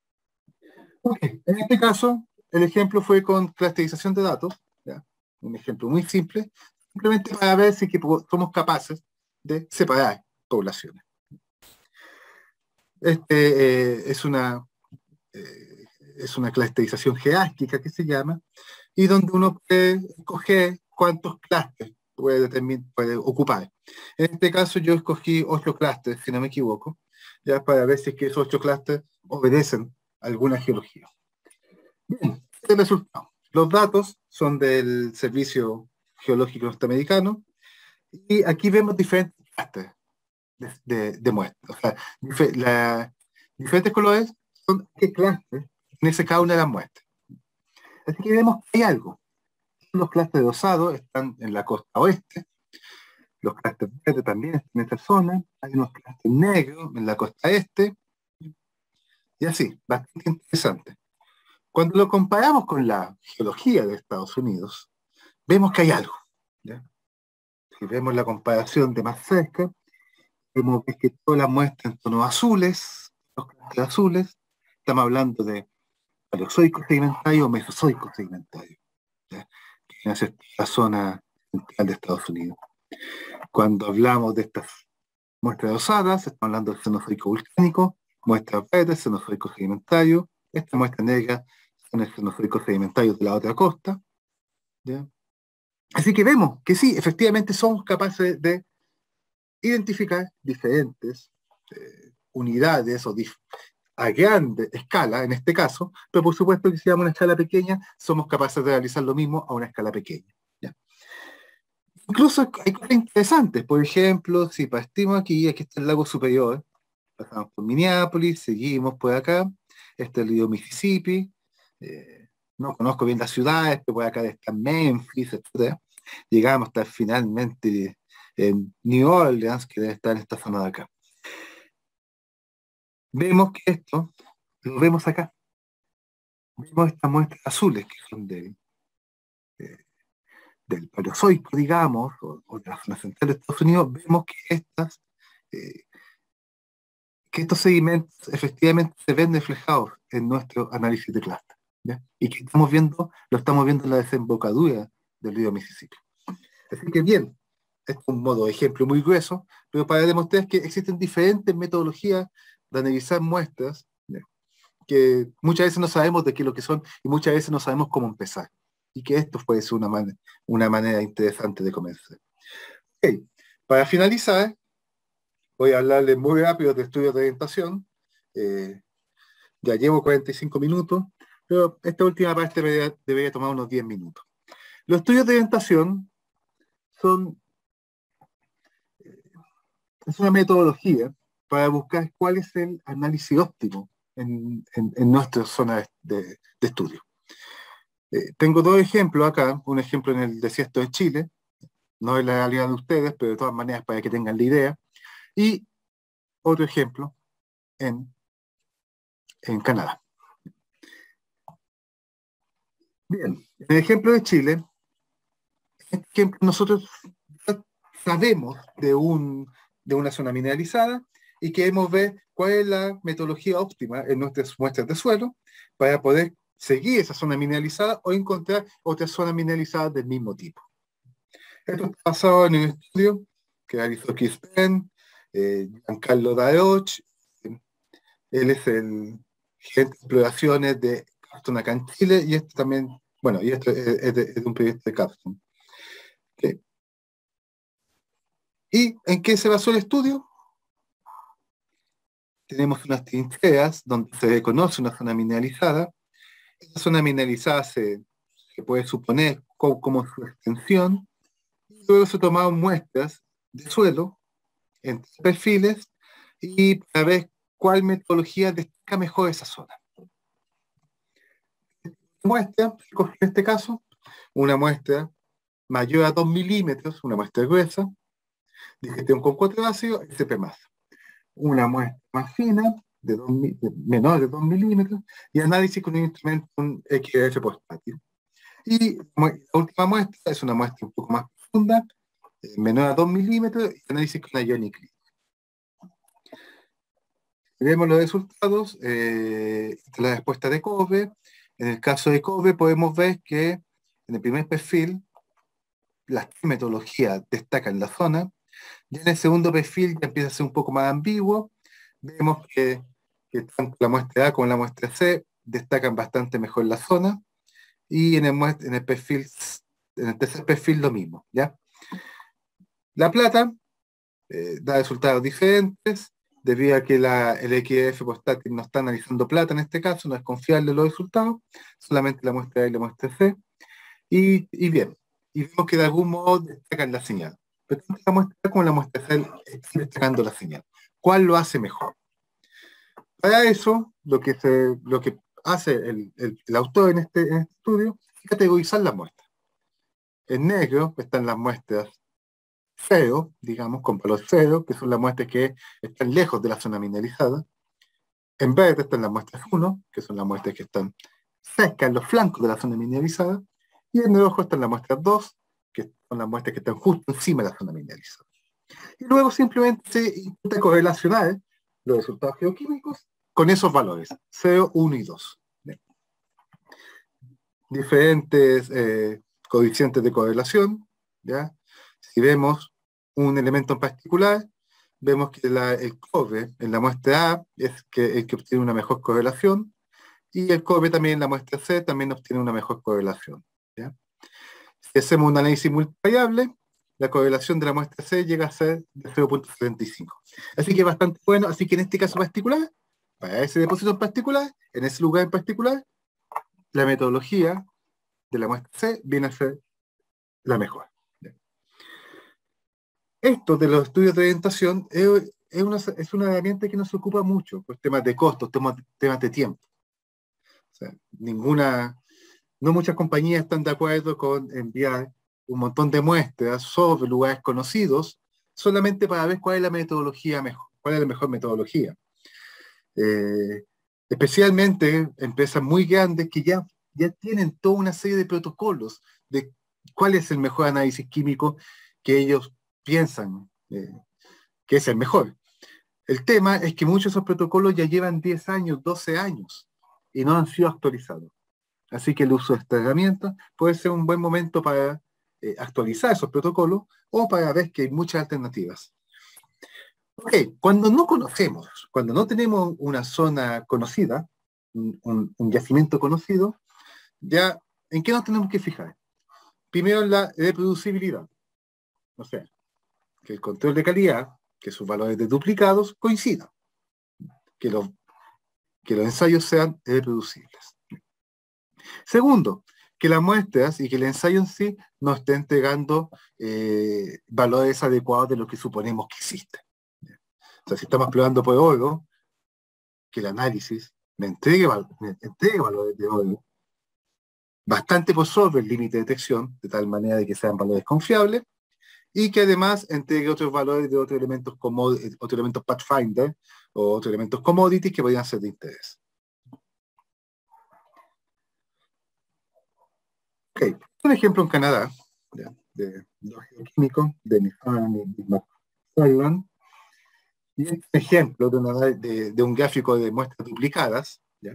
Ok, en este caso, el ejemplo fue con clusterización de datos, ¿ya? Un ejemplo muy simple, simplemente para ver si que somos capaces de separar poblaciones. Este eh, es una eh, es una clusterización jerárquica que se llama, y donde uno puede escoger cuántos clústeres puede, puede ocupar. En este caso yo escogí ocho clústeres, si no me equivoco, ya para ver si es que esos ocho clústeres obedecen a alguna geología. Bien, este es el resultado. Los datos son del Servicio Geológico Norteamericano y aquí vemos diferentes clústeres de, de, de muestras. O sea, dif la, diferentes colores son qué clústeres en cada una de las muestras. Así que vemos que hay algo. Los clústeres rosados están en la costa oeste, los clústeres verdes también están en esta zona, hay unos clústeres negros en la costa este, y así, bastante interesante. Cuando lo comparamos con la geología de Estados Unidos, vemos que hay algo. ¿Ya? Si vemos la comparación de más cerca, vemos que, es que todas las muestras en tonos azules, los clústeres azules, estamos hablando de paleozoico sedimentario o mesozoico sedimentario, ¿ya? Que es la zona central de Estados Unidos. Cuando hablamos de estas muestras rosadas, estamos hablando del cenozoico volcánico, muestras verdes, cenozoico sedimentario, esta muestra negra son el cenozoico sedimentario de la otra costa. ¿Ya? Así que vemos que sí, efectivamente somos capaces de identificar diferentes eh, unidades o dif a grande escala, en este caso, pero por supuesto que si vamos a una escala pequeña, somos capaces de realizar lo mismo a una escala pequeña. ¿Ya? Incluso hay cosas interesantes, por ejemplo, si partimos aquí, aquí está el lago Superior, pasamos por Minneapolis, seguimos por acá, este es el río Mississippi, eh, no conozco bien las ciudades, pero por acá está Memphis, etcétera. Llegamos hasta finalmente en New Orleans, que debe estar en esta zona de acá. Vemos que esto, lo vemos acá, vemos estas muestras azules que son de, de- del Paleozoico, digamos, o, o de la zona central de Estados Unidos, vemos que estas, eh, que estos sedimentos efectivamente se ven reflejados en nuestro análisis de clúster, ¿ya? Y que estamos viendo, lo estamos viendo en la desembocadura del río Mississippi. Así que bien, es un modo de ejemplo muy grueso, pero para demostrar que existen diferentes metodologías de analizar muestras, ¿ya? Que muchas veces no sabemos de qué es lo que son y muchas veces no sabemos cómo empezar. Y que esto puede ser una, man una manera interesante de comenzar. Okay. Para finalizar, voy a hablarles muy rápido de estudios de orientación. Eh, ya llevo cuarenta y cinco minutos, pero esta última parte debería, debería tomar unos diez minutos. Los estudios de orientación son es una metodología para buscar cuál es el análisis óptimo en, en, en nuestra zona de, de, de estudio. Eh, tengo dos ejemplos acá, un ejemplo en el desierto de Chile, no es la realidad de ustedes, pero de todas maneras para que tengan la idea, y otro ejemplo en, en Canadá. Bien, en el ejemplo de Chile, en este ejemplo nosotros sabemos de, un, de una zona mineralizada y queremos ver cuál es la metodología óptima en nuestras muestras de suelo para poder seguir esa zona mineralizada o encontrar otras zonas mineralizadas del mismo tipo. Esto está basado en un estudio que realizó Keith Penn, eh, Giancarlo Daroch, él es el gerente de exploraciones de Capstone acá en Chile, y esto también, bueno, y esto es, es, de, es de un proyecto de Capstone. Okay. ¿Y en qué se basó el estudio? Tenemos unas trincheras donde se reconoce una zona mineralizada. Esa zona mineralizada se, se puede suponer como, como su extensión, y luego se tomaron muestras de suelo en perfiles y para ver cuál metodología destaca mejor esa zona. Muestra, en este caso, una muestra mayor a dos milímetros, una muestra gruesa, digestión con cuatro ácidos, S P más. Una muestra más fina, de, dos, de menor de dos milímetros, y análisis con un instrumento, un X R F portátil. Y la última muestra es una muestra un poco más profunda, eh, menor a dos milímetros, y análisis con Ionic Clip. Vemos los resultados, eh, la respuesta de Cove. En el caso de Cove podemos ver que en el primer perfil las metodologías destacan la zona. Ya en el segundo perfil ya empieza a ser un poco más ambiguo. Vemos que, que tanto la muestra A como la muestra C destacan bastante mejor la zona. Y en el, en el perfil, en el tercer perfil lo mismo, ¿ya? La plata eh, da resultados diferentes, debido a que la, el X F portátil no está analizando plata en este caso, no es confiable los resultados, solamente la muestra A y la muestra C. Y, y bien, y vemos que de algún modo destacan la señal. Pero tanto la muestra A como la muestra C están destacando la señal. ¿Cuál lo hace mejor? Para eso, lo que, se, lo que hace el, el, el autor en este, en este estudio es categorizar las muestras. En negro están las muestras cero, digamos, con valor cero, que son las muestras que están lejos de la zona mineralizada. En verde están las muestras uno, que son las muestras que están cerca, en los flancos de la zona mineralizada. Y en rojo están las muestras dos, que son las muestras que están justo encima de la zona mineralizada. Y luego simplemente se intenta correlacionar los resultados geoquímicos con esos valores, cero, uno y dos. Bien. Diferentes eh, coeficientes de correlación, ¿ya? Si vemos un elemento en particular, vemos que la, el cobre en la muestra A es que, el que obtiene una mejor correlación, y el cobre también en la muestra C también obtiene una mejor correlación, ¿ya? Si hacemos un análisis multivariable, la correlación de la muestra C llega a ser de cero punto setenta y cinco. Así que es bastante bueno, así que en este caso particular, para ese depósito en particular, en ese lugar en particular, la metodología de la muestra C viene a ser la mejor. Esto de los estudios de orientación es, es, una, es una herramienta que nos ocupa mucho, por temas de costos, temas, temas de tiempo. O sea, ninguna, no muchas compañías están de acuerdo con enviar un montón de muestras sobre lugares conocidos solamente para ver cuál es la metodología mejor, cuál es la mejor metodología. Eh, especialmente empresas muy grandes que ya, ya tienen toda una serie de protocolos de cuál es el mejor análisis químico que ellos piensan eh, que es el mejor. El tema es que muchos de esos protocolos ya llevan diez años, doce años y no han sido actualizados. Así que el uso de esta herramienta puede ser un buen momento para eh, actualizar esos protocolos o para ver que hay muchas alternativas. Ok, cuando no conocemos, cuando no tenemos una zona conocida, un, un, un yacimiento conocido, ya, ¿en qué nos tenemos que fijar? Primero en la reproducibilidad. O sea, que el control de calidad, que sus valores de duplicados coincidan. Que los, que los ensayos sean reproducibles. Segundo, que las muestras y que el ensayo en sí nos esté entregando eh, valores adecuados de lo que suponemos que existe. O sea, si estamos probando por oro, que el análisis me entregue, me entregue valores de oro bastante por sobre el límite de detección, de tal manera de que sean valores confiables, y que además entregue otros valores de otros elementos, como, otros elementos Pathfinder o otros elementos commodities que podrían ser de interés. Ok, un ejemplo en Canadá, de, de dos geoquímicos, Dennis Farn y Mark Sutherland, y un ejemplo de, una, de, de un gráfico de muestras duplicadas, ¿ya?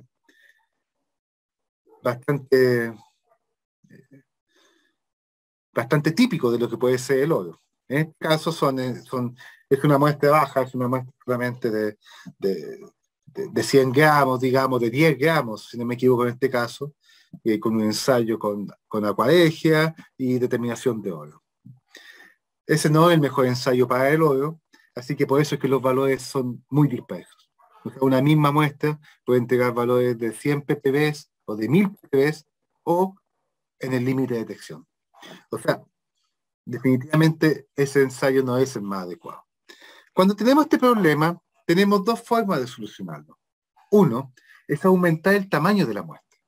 Bastante, eh, bastante típico de lo que puede ser el oro. En este caso son, son, es una muestra baja, es una muestra solamente de, de, de, de cien gramos, digamos, de diez gramos, si no me equivoco en este caso, eh, con un ensayo con, con acuaregia y determinación de oro. Ese no es el mejor ensayo para el oro, así que por eso es que los valores son muy dispersos. O sea, una misma muestra puede entregar valores de cien ppb o de mil ppb o en el límite de detección. O sea, definitivamente ese ensayo no es el más adecuado. Cuando tenemos este problema, tenemos dos formas de solucionarlo. Uno es aumentar el tamaño de la muestra.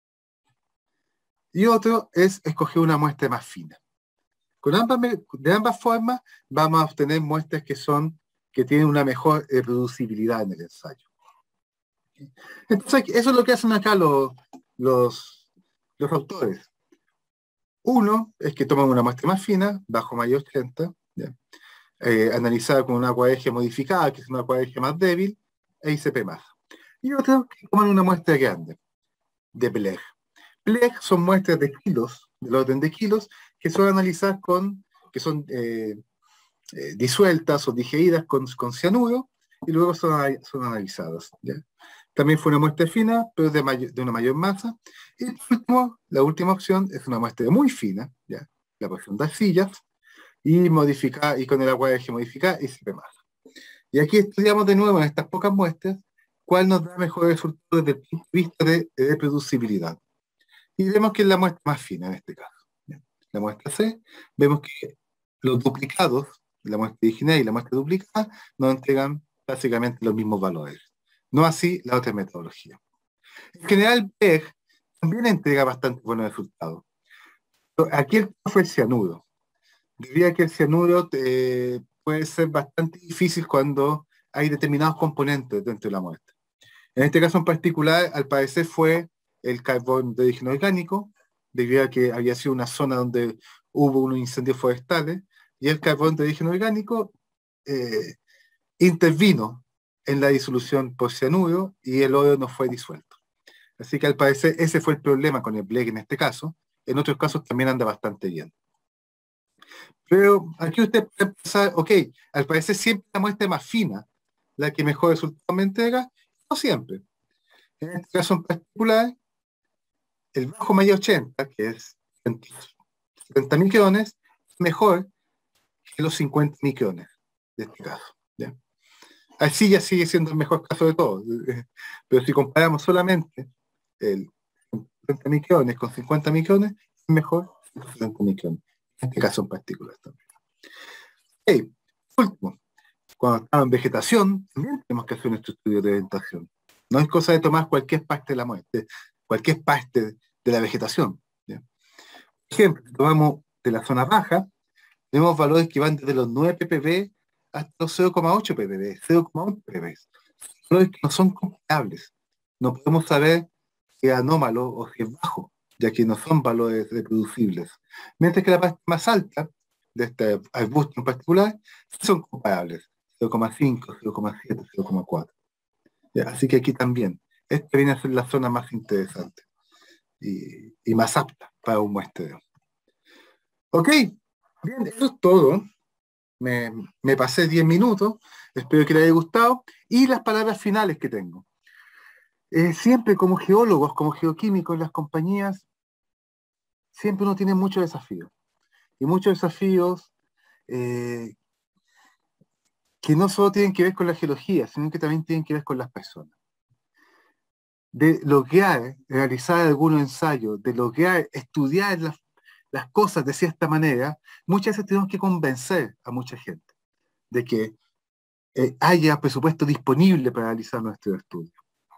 Y otro es escoger una muestra más fina. Con ambas, de ambas formas vamos a obtener muestras que son, que tienen una mejor reproducibilidad en el ensayo. Entonces, eso es lo que hacen acá los, los, los autores. Uno es que toman una muestra más fina, bajo mayor ochenta, ¿ya? Eh, analizada con una acuaregia modificada, que es una acuaregia más débil, e I C P más. Y otro que toman una muestra grande, de Blech. Blech son muestras de kilos, del orden de kilos, que son analizadas con, que son eh, eh, disueltas o digeridas con, con cianuro, y luego son, son analizadas, ¿ya? También fue una muestra fina, pero de, mayor, de una mayor masa. Y el último, la última opción es una muestra muy fina, ¿ya? La porción de arcillas, y modificar, y con el acuaregia modificada y se más. Y aquí estudiamos de nuevo en estas pocas muestras cuál nos da mejores resultados desde el punto de vista de reproducibilidad. Y vemos que es la muestra más fina en este caso. ¿Ya? La muestra C, vemos que los duplicados, la muestra original y la muestra duplicada, nos entregan básicamente los mismos valores. No así la otra metodología. En general, Blech también entrega bastante buenos resultados. Aquí el fue el cianuro. Diría que el cianuro eh, puede ser bastante difícil cuando hay determinados componentes dentro de la muestra. En este caso en particular, al parecer fue el carbón de origen orgánico, debido a que había sido una zona donde hubo unos incendios forestales, y el carbón de origen orgánico eh, intervino en la disolución por cianuro y el oro no fue disuelto. Así que al parecer ese fue el problema con el Blech en este caso. En otros casos también anda bastante bien. Pero aquí usted puede pensar, ok, al parecer siempre la muestra más fina, la que mejor resultado me entrega, no siempre. En este caso en particular, el bajo mayor ochenta, que es setenta micrones, es mejor que los cincuenta micrones de este caso. ¿Ya? Así ya sigue siendo el mejor caso de todos. Pero si comparamos solamente el cincuenta micrones con cincuenta micrones, es mejor cincuenta micrones. En este caso en particular también. Hey, último, cuando estamos en vegetación, también tenemos que hacer nuestro estudio de orientación. No es cosa de tomar cualquier parte de la muerte, cualquier parte de la vegetación. ¿Ya? Por ejemplo, si tomamos de la zona baja, tenemos valores que van desde los nueve ppb hasta los cero coma ocho ppb, cero coma uno ppb. Valores que no son comparables. No podemos saber si es anómalo o si es bajo, ya que no son valores reproducibles. Mientras que la parte más alta de este arbusto en particular sí son comparables, cero coma cinco, cero coma siete, cero coma cuatro. Así que aquí también, esta viene a ser la zona más interesante y, y más apta para un muestreo. Ok, bien, eso es todo. Me, me pasé diez minutos, espero que les haya gustado. Y las palabras finales que tengo. Eh, siempre como geólogos, como geoquímicos en las compañías, siempre uno tiene muchos desafíos. Y muchos desafíos eh, que no solo tienen que ver con la geología, sino que también tienen que ver con las personas. De lograr realizar algunos ensayos, de lograr estudiar las, las cosas de cierta manera, muchas veces tenemos que convencer a mucha gente de que eh, haya presupuesto disponible para realizar nuestro estudio.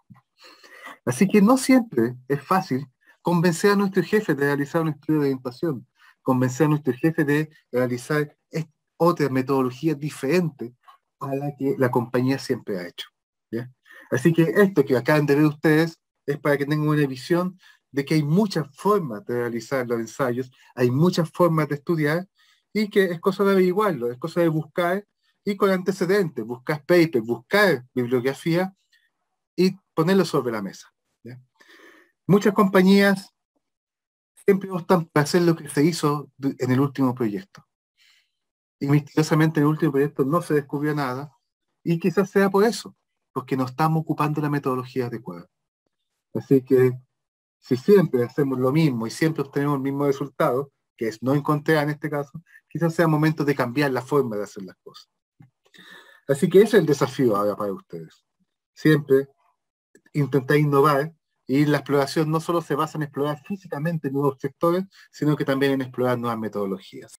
Así que no siempre es fácil convencer a nuestro jefe de realizar un estudio de orientación, convencer a nuestro jefe de realizar otra metodología diferente a la que la compañía siempre ha hecho. ¿Ya? Así que esto que acaban de ver ustedes es para que tengan una visión de que hay muchas formas de realizar los ensayos, hay muchas formas de estudiar y que es cosa de averiguarlo, es cosa de buscar y con antecedentes, buscar papers, buscar bibliografía y ponerlo sobre la mesa. ¿Ya? Muchas compañías siempre optan por hacer lo que se hizo en el último proyecto. Y misteriosamente en el último proyecto no se descubrió nada, y quizás sea por eso, porque no estamos ocupando la metodología adecuada. Así que si siempre hacemos lo mismo y siempre obtenemos el mismo resultado, que es no encontrar en este caso, quizás sea momento de cambiar la forma de hacer las cosas. Así que ese es el desafío ahora para ustedes. Siempre intentar innovar, y la exploración no solo se basa en explorar físicamente nuevos sectores, sino que también en explorar nuevas metodologías.